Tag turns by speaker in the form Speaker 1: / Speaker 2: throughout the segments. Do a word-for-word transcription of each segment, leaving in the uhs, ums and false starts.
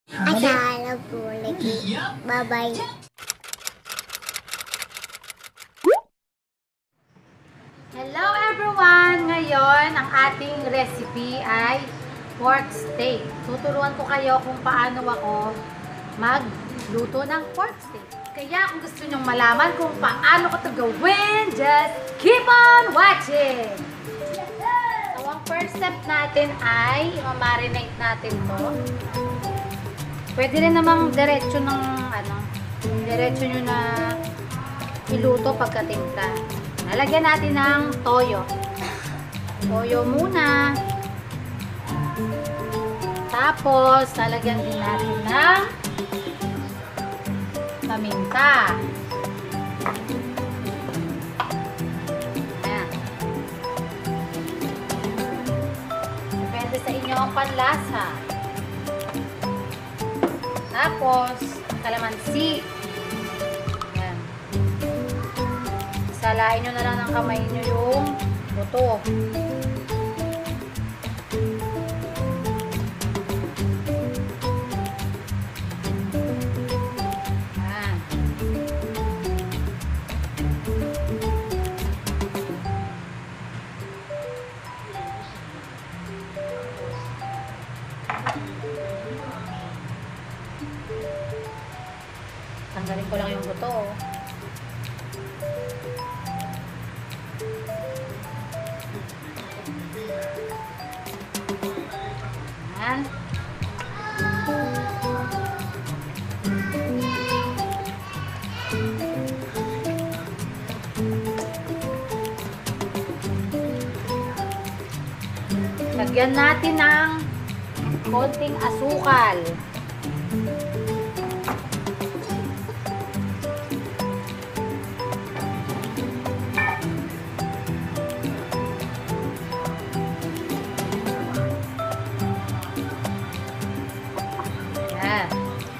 Speaker 1: Akala po lagi. Bye-bye.
Speaker 2: Hello everyone! Ngayon, ang ating recipe ay pork steak. Tuturuan ko kayo kung paano ako magluto ng pork steak. Kaya kung gusto nyong malaman kung paano ko ito gawin, just keep on watching! So, ang first step natin ay i-marinate natin to. Pwede rin namang diretso ng ano, diretso nyo na iluto pagkatimpla. Lalagyan natin ng toyo. Toyo muna. Tapos, lalagyan din natin ng paminta. Ayan. Depende sa inyo ang panlasa. Tapos, kalamansi. Ayan. Salain nyo na lang ng kamay nyo yung buto. Ayan. Tanggalin ko lang yung buto. Ayan. Lagyan natin ng konting asukal. Ayan.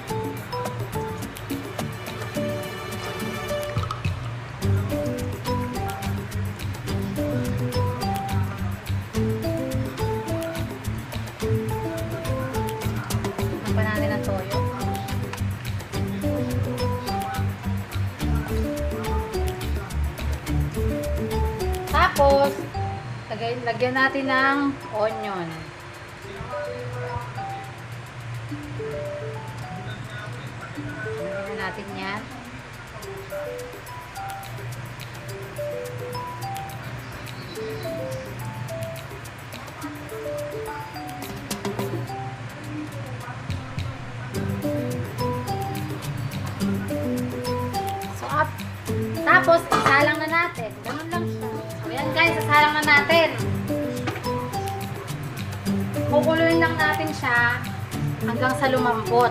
Speaker 2: Nagpa natin ang toyo. Tapos, lagyan, lagyan natin ng onion. Lagyan natin yan. So, up. Tapos, isalang na natin. Ganun lang siya. So, yan guys, isalang na natin. Kukuluin lang natin siya hanggang sa lumambot.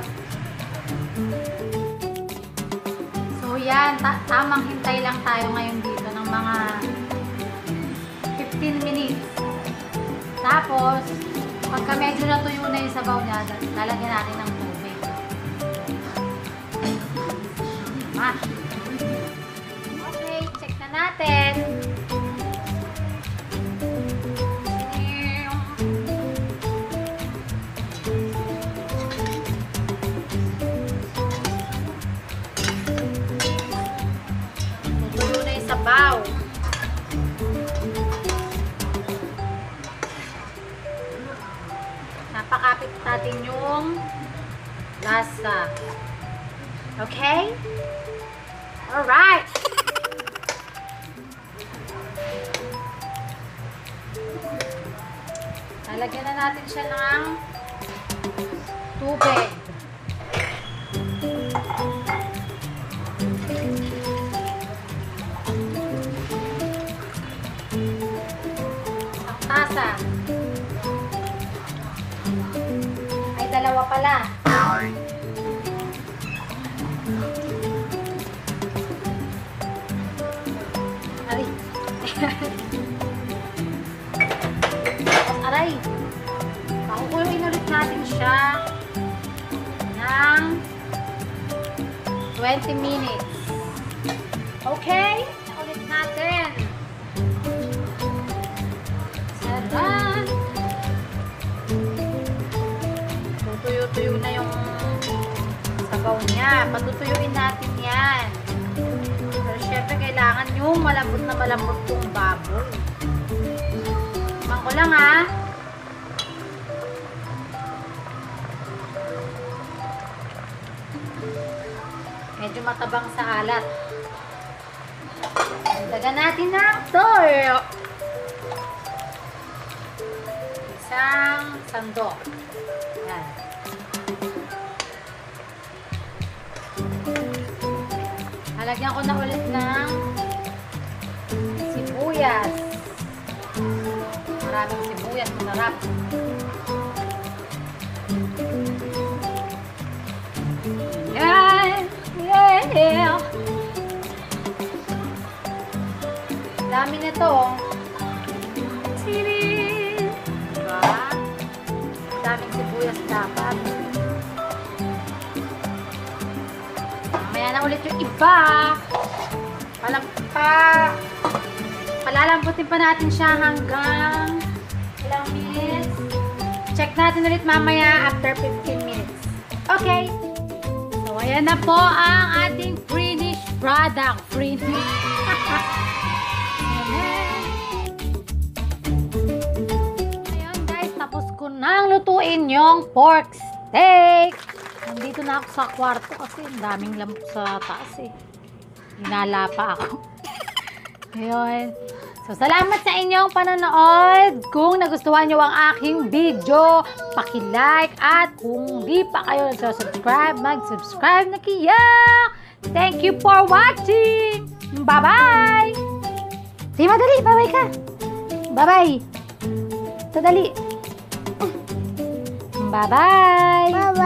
Speaker 2: So, yan. Ta tamang hintay lang tayo ngayon dito ng mga fifteen minutes. Tapos, pagka medyo natuyo na yung sabaw niya, lalagyan natin ng tubig. Ah. Okay, check na natin. Tutuyo na yung sabaw. Napakapit natin yung lasa. Okay? Alright! Lalagyan na natin siya ng tubig. Ang tasa. Ay, dalawa pala. Aray. Aray. Pakukuluin ulit natin siya ng twenty minutes. Okay? Ulit natin. Sarap. Tutuyo-tuyo na yung na. Patutuyuin natin yan. Pero syempre, kailangan yung malambot na malambot yung baboy. Tumang ko lang, ha? Medyo matabang sa alat. Dagan natin ng toyo. Isang sandok. Yan. Halagyan ko na ulit ng sibuyas. Maraming sibuyas. Masarap. Yan. Yeah. Dami nito. Sili. Diba? Daming sibuyas dapat. Mamaya na ulit yung iba. Palampa. Palalamputin pa natin siya hanggang ilang minutes. Check natin ulit mamaya after fifteen minutes. Okay. So, ayan na po ang ating finished product. Finished. Ayan guys, tapos ko nang lutuin yung pork steak. Nandito na ako sa kwarto kasi ang daming lamok sa taas eh. Hinala pa ako. Ayun. So, salamat sa inyong panonood. Kung nagustuhan nyo ang aking video, paki-like at kung di pa kayo nagsusubscribe, mag-subscribe na kiyak. Thank you for watching. Bye-bye! Sige, madali. Bye-bye ka. Bye-bye. Sadali. Bye-bye.
Speaker 1: Bye-bye.